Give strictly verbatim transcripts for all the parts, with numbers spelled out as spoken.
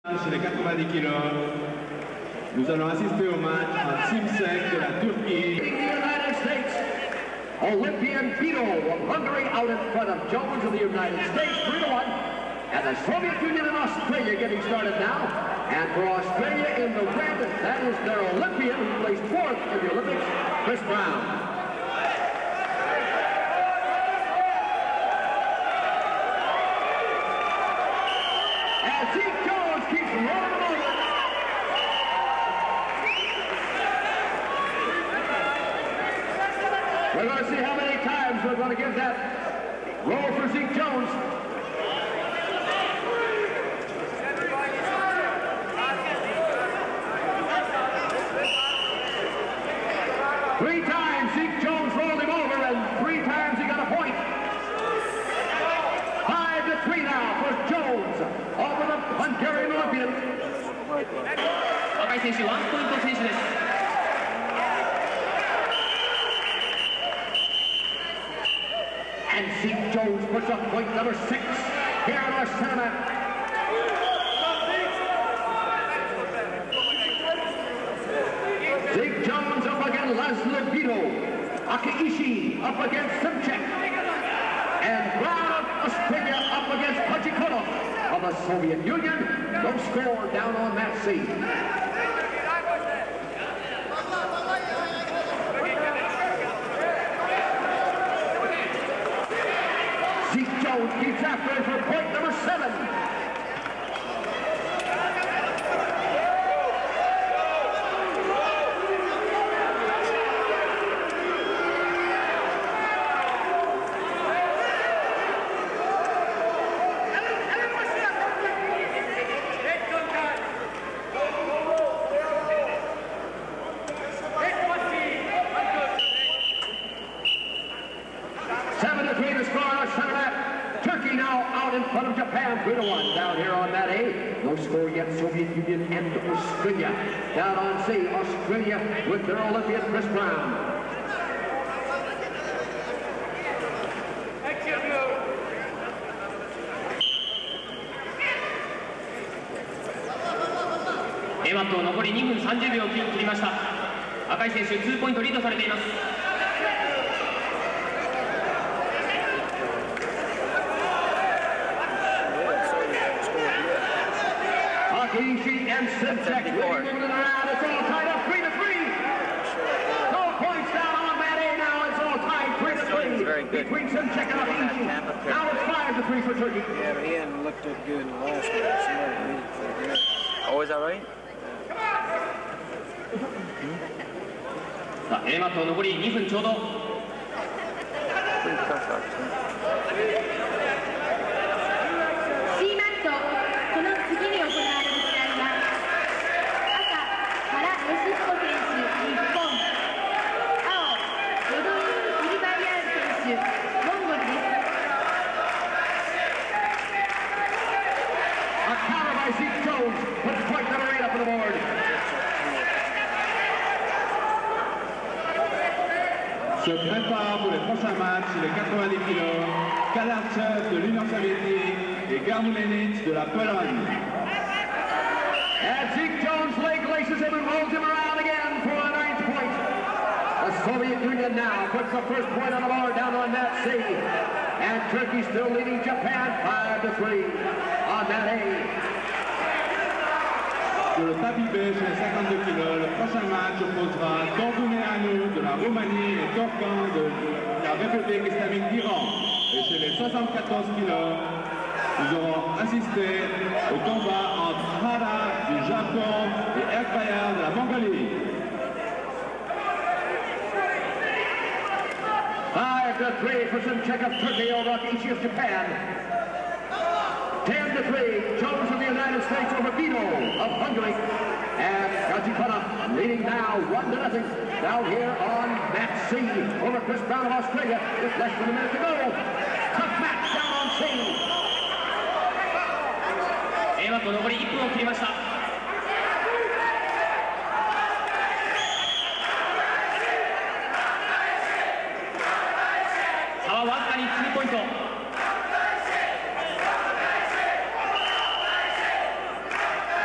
Chez les quatre-vingt-dix kilos, nous allons assister au match en Team cinq de la Turquie. The United States, Olympian Vito of Hungary out in front of Jones of the United States, three to one. And the Soviet Union and Australia getting started now. And for Australia in the red, that is their Olympian who placed fourth in the Olympics, Chris Brown. We're going to see how many times we're going to give that roll for Zeke Jones. Three times Zeke Jones rolled him over, and three times he got a point. Five to three now for Jones over the Hungarian Olympian. 若い選手、ワンポイント選手です。 And Zeke Jones puts up point number six here on our center mat. Zeke Jones up against Laszlo Vito. Akiishi up against Simchek. And Brown of Australia up against Pachikotov of the Soviet Union. No score down on mat C. Zeke Jones keeps after it for point number seven. Seven to three the score on our center mat. Turkey now out in front of Japan, three to one. Down here on mat A, no score yet. Soviet Union and Australia. Down on C, Australia with their Olympian Chris Brown. A マット残りにふんさんじゅうびょうを切りました。赤い選手、ツーポイントリードされています。 Akiishi and Simchek moving it around. It's all tied up three to three. No points down on mat A now. It's all tied three to three between Simchek and Akiishi. Now it's five to three for Turkey. Yeah, but he hadn't looked that good in the last one. Oh, is that right? さあ、A マット残りにふんちょうど。 Zeke Jones puts point number eight up on the board. Se prépare pour les prochains matchs chez les quatre-vingt-dix kilos, Kalarchev de l'Union soviétique et Garmulenich de la Pologne. And Zeke Jones leg laces him and rolls him around again for a ninth point. The Soviet Union now puts the first point on the board down on mat C. And Turkey still leading Japan five to three on mat A. Sur le tapis beige chez les cinquante-deux kilos, le prochain match opposera Torduneanu de la Roumanie et Torkan de la République islamique d'Iran. Et chez les soixante-quatorze kilos, nous aurons assisté au combat entre Hara du Japon et Erkbayar de la Mongolie. Five to three for Simchek of Turkey over Akiishi of Japan. ten to three, Jones of the United States over Vito of Hungary. And Gajikona leading now one to nothing down here on mat C over Chris Brown of Australia with less than a minute to go. Tough match down on C. A マット残りいっぷんを切りました。差はわずかにツーポイント。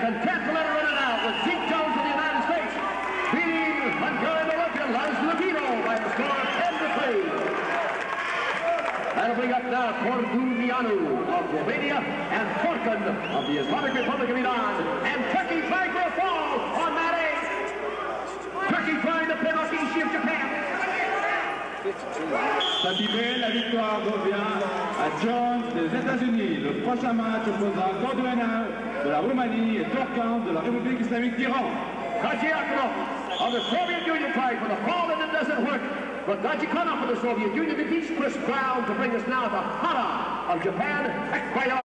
content to let her run it out with Zeke Jones of the United States beating Hungarian Olympian Lars Levino by a score of ten to three. That'll bring up now Cordulianu of Romania and Torkin of the Islamic Republic of Iran. And Turkey trying for a fall on that eight. Turkey trying to pin Okishi of Japan. Satibé, la victoire revient à Jones des États-Unis. Le prochain match opposera Corduena de la Roumanie et Torkan de la République islamique d'Iran. Kajiakonov of the Soviet Union trying for the fall and it doesn't work. But Kajiakonov of the Soviet Union defeats Chris Brown to bring us now to Hara of Japan.